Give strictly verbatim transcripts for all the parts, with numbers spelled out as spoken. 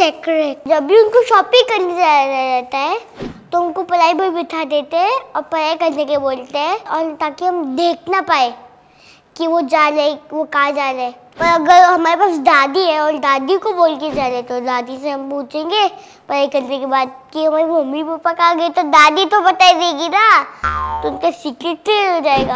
Secret. जब भी उनको शॉपिंग करने जाना रहता है तो उनको पढ़ाई पर बिठा देते हैं और पढ़ाई करने के बोलते हैं, और ताकि हम देख ना पाए कि वो जा रहे वो कहाँ जा रहे। पर अगर हमारे पास दादी है और दादी को बोल के जा रहे तो दादी से हम पूछेंगे पढ़ाई करने के बाद कि हमारी मम्मी पापा कहाँ गए, तो दादी तो बता देगी ना, तो उनका सीक्रेट हो जाएगा।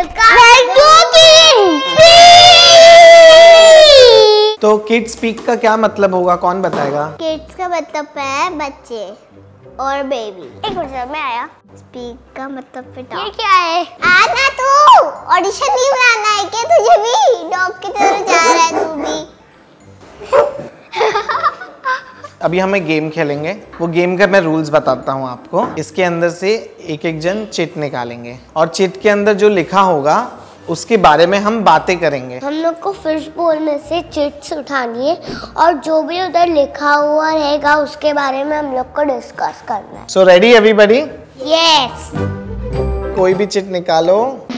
तो किड स्पीक का क्या मतलब होगा, कौन बताएगा? किड्स का मतलब है बच्चे और बेबी। एक मिनट में आया। स्पीक का मतलब बेटा। ये क्या है? आना तू ऑडिशन नहीं बनाना है क्या तुझे भी? डॉग की तरह जा रहा है तू भी। अभी हम एक गेम खेलेंगे। वो गेम का मैं रूल्स बताता हूँ आपको। इसके अंदर से एक एक जन चिट निकालेंगे और चिट के अंदर जो लिखा होगा उसके बारे में हम बातें करेंगे। हम लोग को फिश बोल में से चिट्स उठानी है और जो भी उधर लिखा हुआ रहेगा उसके बारे में हम लोग को डिस्कस करना है। So ready everybody? यस। कोई भी चिट निकालो।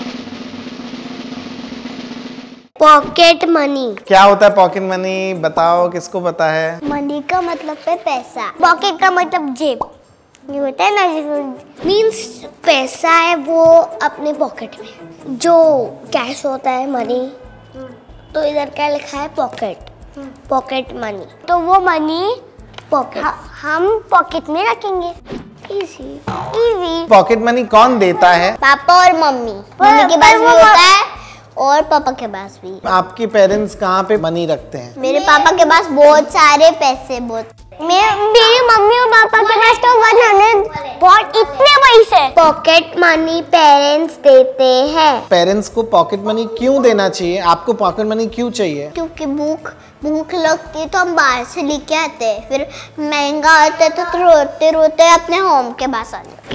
Pocket money. क्या होता है पॉकेट मनी? बताओ, किसको पता है? मनी का मतलब है पैसा, पॉकेट का मतलब जेब। ये होता है ना, मीन्स पैसा है वो अपने पॉकेट में, जो कैश होता है मनी। तो इधर क्या लिखा है? Pocket, pocket money. तो वो मनी पॉकेट हम पॉकेट में रखेंगे। Easy easy. पॉकेट मनी कौन देता है? पापा और मम्मी। मम्मी के पास भी होता है और पापा के पास भी। आपके पेरेंट्स कहाँ पे मनी रखते हैं? मेरे पापा के पास बहुत सारे पैसे, बहुत। मेरी मम्मी और पापा के पास तो वन हंड्रेड बहुत इतने पैसे। पॉकेट मनी पेरेंट्स देते हैं। पेरेंट्स को पॉकेट मनी क्यों देना चाहिए? आपको पॉकेट मनी क्यों चाहिए? क्योंकि भूख भूख लगती है तो हम बाहर से लेके आते हैं, फिर महंगा आता है तो रोते रोते अपने होम के पास आ जाते।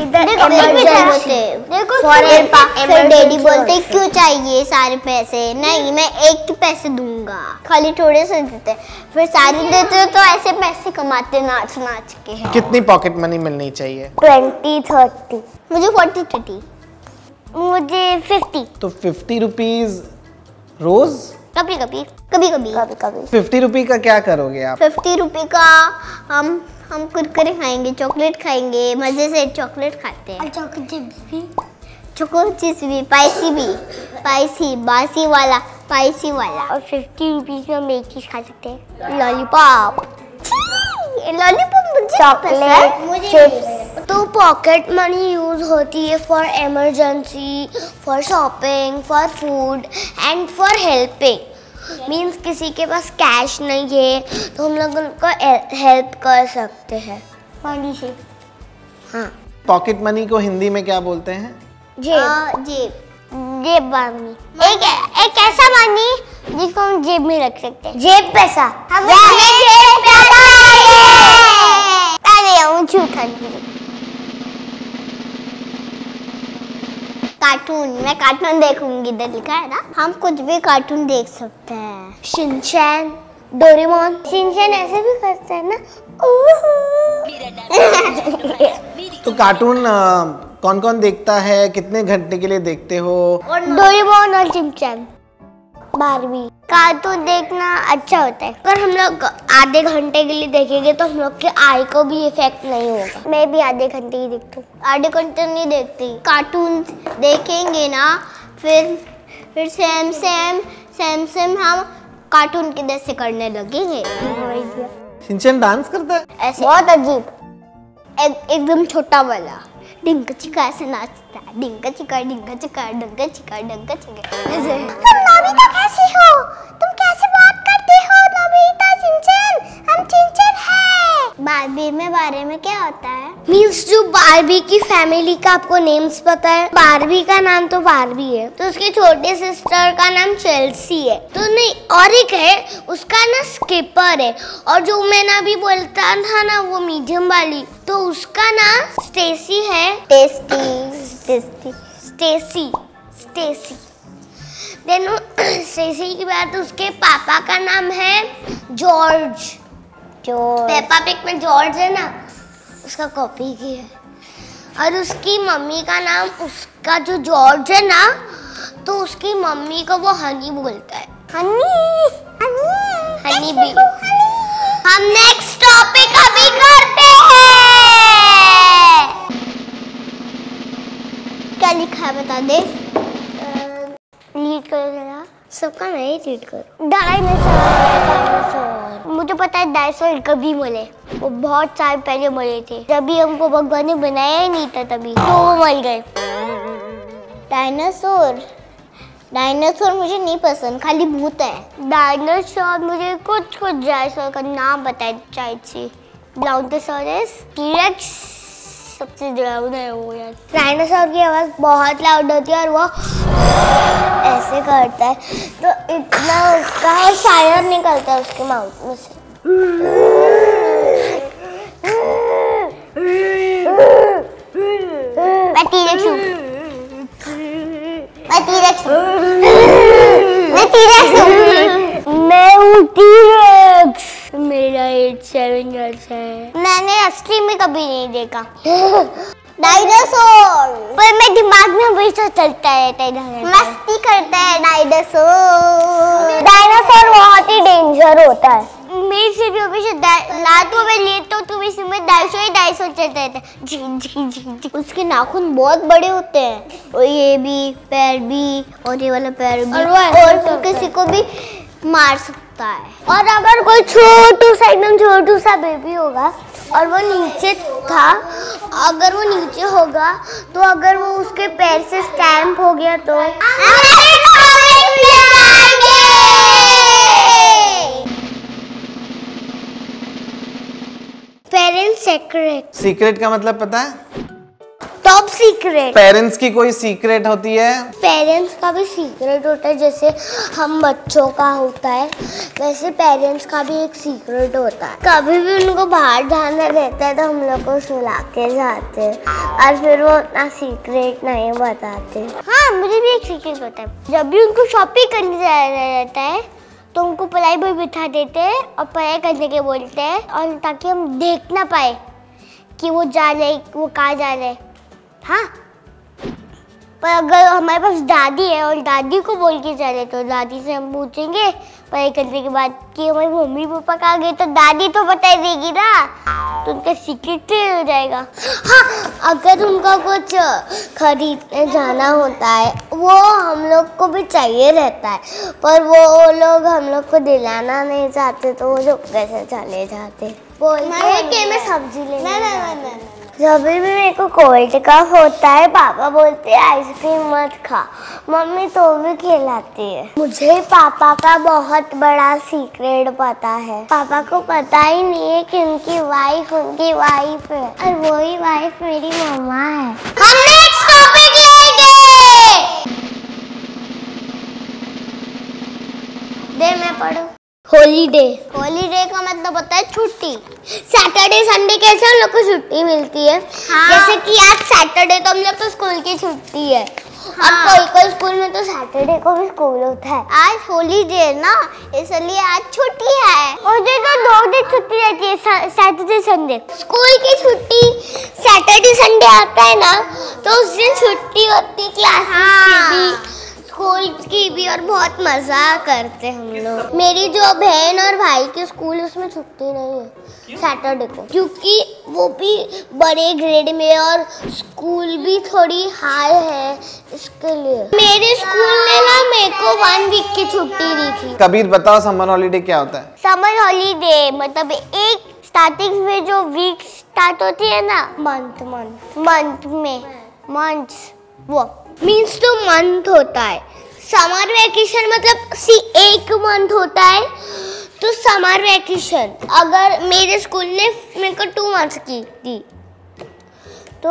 फिर डैडी बोलते क्यों चाहिए सारे पैसे? नहीं, मैं एक पैसे दूंगा, खाली थोड़े से देते। फिर सारे देते तो ऐसे पैसे कमाते नाच नाच के। कितनी पॉकेट मनी मिलनी चाहिए? Twenty thirty. मुझे फोर्टी थर्टी। मुझे फिफ्टी। तो फिफ्टी रुपीज रोज? कभी कभी कभी कभी कभी कभी फिफ्टी रुपी का क्या करोगे आप? फिफ्टी रुपी का हम हम कुरकुरे खाएंगे, चॉकलेट खाएंगे, मजे से चॉकलेट खाते हैं। और चॉकलेट चिप्स भी, चॉकलेट चिप्स भी, स्पाइसी भी, स्पाइसी बासी वाला, स्पाइसी वाला। और फिफ्टी रुपीज में हम एक चीज खा सकते हैं, लॉलीपॉप। Lollipop, chocolate chips. तो पॉकेट मनी यूज होती है for emergency, for shopping, for food and for helping. Means किसी के पास कैश नहीं है तो हम लोग उनको हेल्प कर सकते हैं मनी से। हाँ। पॉकेट मनी को हिंदी में क्या बोलते हैं? जेब। जेब जेब मनी। एक एक ऐसा मनी जिसको हम जेब में रख सकते हैं। जेब पैसा। हमें जेब पैसा है। अरे हम झूठा नहीं। कार्टून, मैं कार्टून देखूंगी, इधर लिखा है ना, हम कुछ भी कार्टून देख सकते हैं। Shinchan, Doraemon. शिनचैन ऐसे भी करते हैं ना। तो कार्टून कौन कौन देखता है? कितने घंटे के लिए देखते हो? डोरेमोन और शिनचैन, बारबी। कार्टून देखना अच्छा होता है, पर हम लोग आधे घंटे के लिए देखेंगे तो हम लोग के आई को भी इफेक्ट नहीं होगा। मैं भी आधे घंटे ही देखती हूँ, आधे घंटे नहीं देखती। कार्टून देखेंगे ना, फिर फिर सेम सेम सेम सेम हम कार्टून के जैसे करने लगेंगे। शिनचैन डांस करता है ऐसे, बहुत अजीब, एक, एकदम छोटा वाला डिंका चिका ऐसे नाचता है। डिंका चिका डिंका चिका डिंका चिका डिंका चिका ऐसे। तुम नोबिता कैसी हो? तुम कैसे बात करते हो नोबिता? शिनचैन, हम शिनचैन है। बारबी में बारे में क्या होता है? मीन्स जो बारबी की फैमिली का आपको नेम्स पता है? बारबी का नाम तो बारबी है, तो उसकी छोटी सिस्टर का नाम चेल्सी है। तो नहीं, और एक है उसका ना स्किपर है, और जो मैंने अभी बोलता था ना वो मीडियम वाली, तो उसका नाम स्टेसी है। Tasty tasty Stacey Stacey. Then Stacey की बात, उसके पापा का नाम है जॉर्ज। जो पेपा पिग में जॉर्ज है ना, उसका कॉपी की है। और उसकी मम्मी का नाम, उसका जो जॉर्ज है ना, तो उसकी मम्मी को वो हनी बोलता है। हनी हनी हनी भी। हम नेक्स्ट ही रीड करो। डायनासोर, मुझे पता है डायनासोर कभी मरे, वो बहुत साल पहले मरे थे, जब हमको भगवान ने बनाया ही नहीं था तभी तो वो मर गए। डायनासोर डायनासोर मुझे नहीं पसंद, खाली भूत है। डायनासोर मुझे कुछ कुछ डायनासोर का नाम बताए चाहिए। ब्राउनोसोरस, टी-रेक्स सबसे डरावना है वो यार। डायनासोर की आवाज बहुत लाउड होती है और वो ऐसे करता है तो इतना उसका फायर निकलता है उसके माउथ में से। मैं टी-रेक्स हूँ, मैं टी-रेक्स हूँ, मैं टी-रेक्स हूँ, मैं हूँ टी-रेक्स। मेरा एज सेवन इयर्स है। मैंने असली में कभी नहीं देखा डायनासोर, पर मेरे दिमाग में हमेशा चलता रहता है, मस्ती करता है डायनासोर। डायनासोर बहुत ही डेंजर होता है। मेरे से भी हमेशा लातों में लेता हूँ तो मेरे में डायनासोर ही डायनासोर चलता रहता है। जी जी जी जी। उसके नाखून बहुत बड़े होते हैं और ये भी पैर भी और ये वाला पैर भी, और, और तो किसी को भी मार सकता है। और अगर कोई छोटू सा एकदम छोटू सा बेबी होगा और वो नीचे था, अगर वो नीचे होगा तो अगर वो उसके पैर से स्टैम्प हो गया तो पेरेंट्स सीक्रेट। सीक्रेट का मतलब पता है? Top secret. पेरेंट्स की कोई सीक्रेट होती है? पेरेंट्स का भी सीक्रेट होता है, जैसे हम बच्चों का होता है वैसे पेरेंट्स का भी एक सीक्रेट होता है। कभी भी उनको बाहर जाना रहता है तो हम लोग को सुला के जाते हैं और फिर वो अपना सीक्रेट नहीं बताते। हाँ, मुझे भी एक सीक्रेट होता है। जब भी उनको शॉपिंग करने जाना रहता है तो उनको पढ़ाई पर बिठा देते हैं और पढ़ाई करने के बोलते हैं, और ताकि हम देख ना पाए कि वो जा रहे वो कहाँ जा रहे। हाँ, पर अगर हमारे पास दादी है और दादी को बोल के चले तो दादी से हम पूछेंगे पढ़ाई करने के बाद कि हमारी मम्मी पापा कहाँ गए, तो दादी तो बता देगी ना, तो उनका सीक्रेट हो जाएगा। हाँ, अगर उनका कुछ खरीदने जाना होता है वो हम लोग को भी चाहिए रहता है, पर वो लोग हम लोग को दिलाना नहीं चाहते तो वो लोग कैसे चले जाते, बोलते हैं कि मैं सब्जी लेने। जब भी मेरे को कोल्ड कफ होता है पापा बोलते हैं आइसक्रीम मत खा, मम्मी तो भी खिलाती है। मुझे पापा का बहुत बड़ा सीक्रेट पता है। पापा को पता ही नहीं है कि उनकी वाइफ उनकी वाइफ है और वही वाइफ मेरी मम्मा है। हम नेक्स्ट टॉपिक लेंगे। दे मैं पढ़ूं। हॉलीडे। हॉलीडे का मतलब होता है छुट्टी। सैटरडे संडे कैसे हम लोग को छुट्टी मिलती है। हाँ। जैसे कि आज सैटरडे तो हम लोग तो स्कूल की छुट्टी है। हाँ। और कोई कोई स्कूल में तो सैटरडे को भी स्कूल होता है। आज हॉलीडे है ना, इसलिए आज छुट्टी है। मुझे तो दो दिन छुट्टी रहती है, सैटरडे संडे। स्कूल की छुट्टी सैटरडे संडे आता है ना तो उस दिन छुट्टी होती क्लास की भी स्कूल की भी, और बहुत मजा करते हम लोग। मेरी जो बहन और भाई के स्कूल उसमें छुट्टी नहीं है सैटरडे को, क्योंकि वो भी बड़े ग्रेड में और स्कूल भी थोड़ी हाई है, इसके लिए। मेरे स्कूल ने ना मेरे को वन वीक की छुट्टी दी थी। कबीर बताओ समर हॉलीडे क्या होता है? समर हॉलीडे मतलब एक स्टार्टिंग में जो वीक स्टार्ट होती है ना, मंथ मंथ मंथ में मंथ्स, वो मीन्स तो मंथ होता है। समर वेकेशन मतलब सी एक मंथ होता है तो समर वेकेशन। अगर मेरे स्कूल ने मेरे को टू मंथ्स की दी तो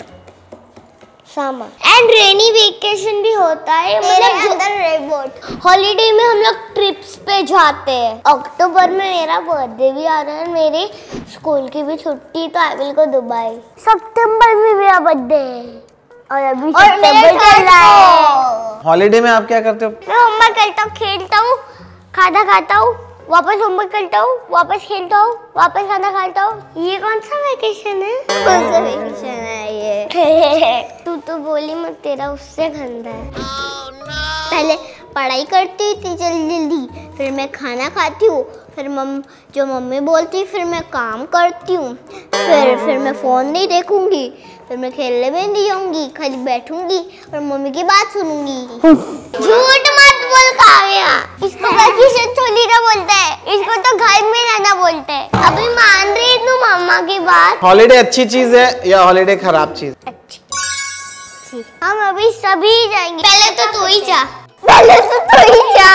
समर। एंड रेनी वेकेशन भी होता है, मतलब अंदर रेनबोट। हॉलीडे में हम लोग ट्रिप्स पे जाते हैं। अक्टूबर में मेरा बर्थडे भी आ रहा है, मेरे स्कूल की भी छुट्टी, तो आई विल गो दुबई। सितंबर में मेरा बर्थडे है और अभी सितंबर चल रहा है। हॉलीडे में आप क्या करते हो? मैं होमवर्क करता हूँ, खेलता हूँ, खाना खाता हूँ, वापस होमवर्क करता हूँ, वापस खेलता हूँ, वापस खाना खाता हूँ। ये कौन सा वेकेशन है? कौन सा वेकेशन है ये? तू तो बोली मत, तेरा उससे गंदा है। oh, no. पहले पढ़ाई करती थी जल्दी जल्दी, फिर मैं खाना खाती हूँ, फिर मम जो मम्मी बोलती फिर मैं काम करती हूँ, फिर फिर मैं फ़ोन नहीं देखूंगी, फिर मैं खेलने में नहीं जाऊंगी, खाली बैठूंगी और मम्मी की बात सुनूंगी। झूठ मत बोल के आ गया। इसको वैकेशन थोड़ी ना बोलते हैं, इसको तो घर में रहना बोलते हैं। अभी मान रही तू मम्मा की बात। हॉलीडे अच्छी चीज है या हॉलीडे खराब चीज? अच्छी। हम अभी सभी जाएंगे। पहले तो तू ही जा। पहले तो तू ही जा।